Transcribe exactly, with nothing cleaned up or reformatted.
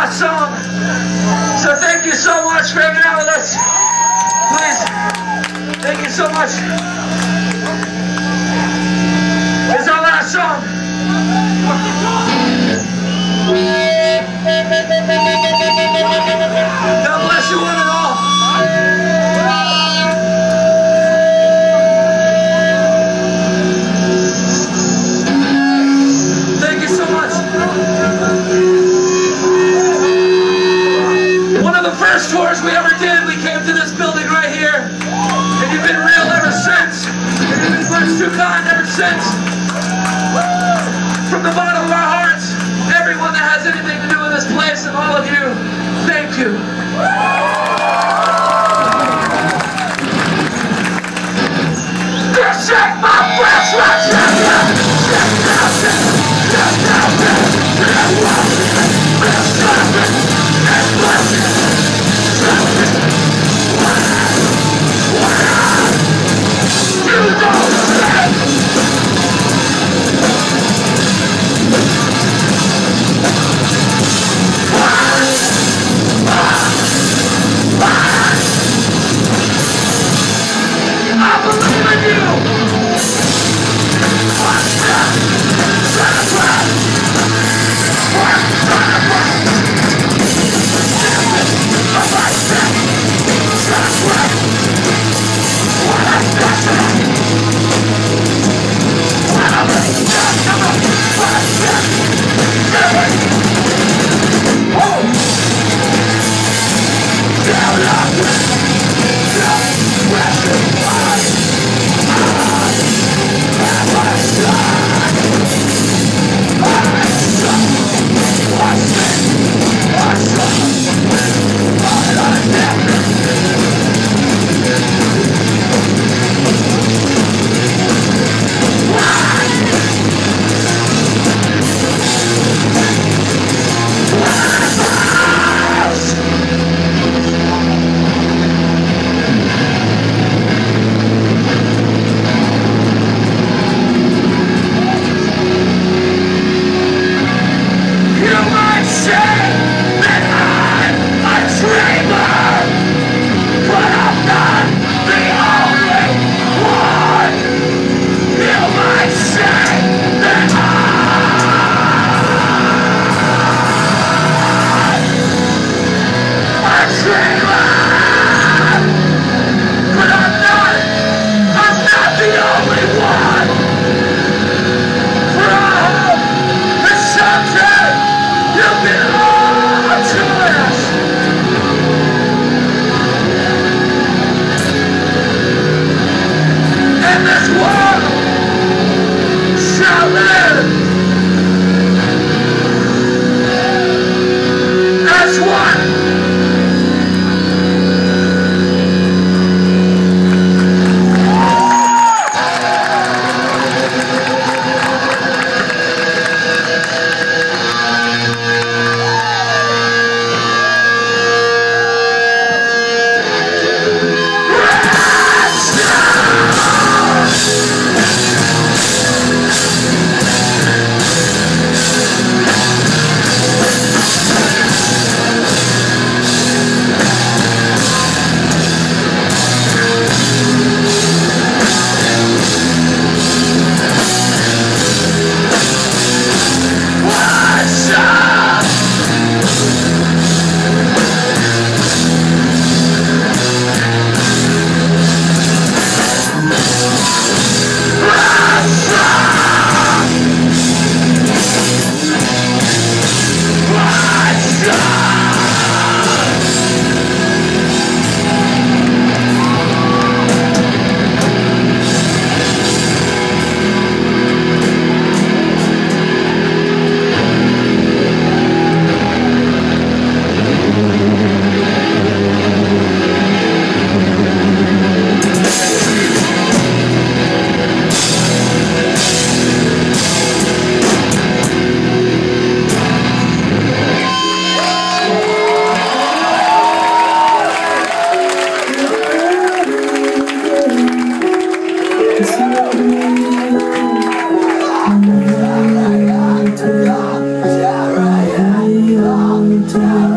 last song. So thank you so much for hanging out with us. Please, thank you so much. It's our last song. God bless you one and all. Thank you so much. One of the first tours we ever did, we came to this building right here, and you've been real ever since. And you've been much too kind ever since. From the bottom of our hearts, to